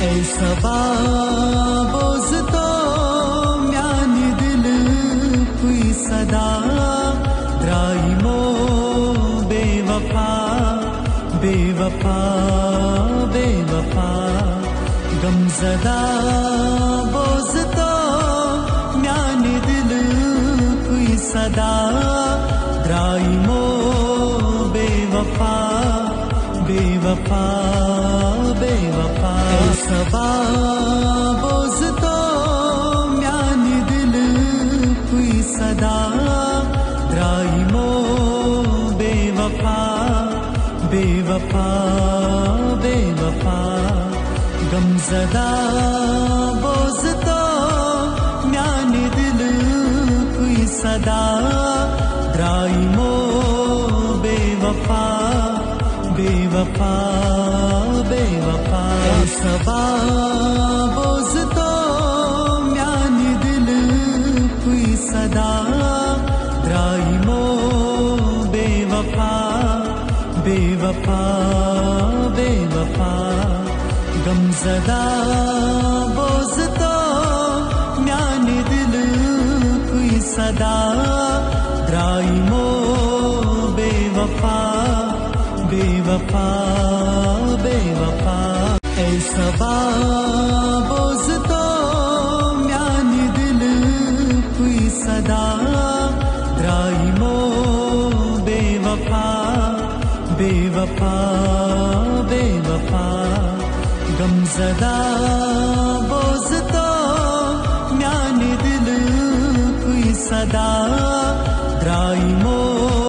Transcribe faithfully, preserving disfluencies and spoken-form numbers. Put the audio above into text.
सबा बोझ तो म्यानी दिल कोई सदा राइमो बेवफा बेवफा बेवफा गमजदा बोझ तो म्यानी दिल कोई सदा राइमो बेवफा बेवफा बेवफा सबा बोझ तो म्यानी दिल कोई सदा राइमो बेवफा बेवफा बेवफा गमजदा बोझ तो म्यानी दिल कोई सदा राइमो बेवफा बेवफा बेवफा सबा बोझ तो म्यानी दिल कोई सदा राइमो बेवफा बेवफा बेवफा गमजदा बोझ तो म्यानी दिल कोई सदा राइमो बेवफा बेवफा बेवफा सबा बोझ तो म्यानी दिल कोई सदा राइमो बेवफा बेवफा बेवफा गमजदा बोझ तो म्यानी दिल कोई सदा राइमो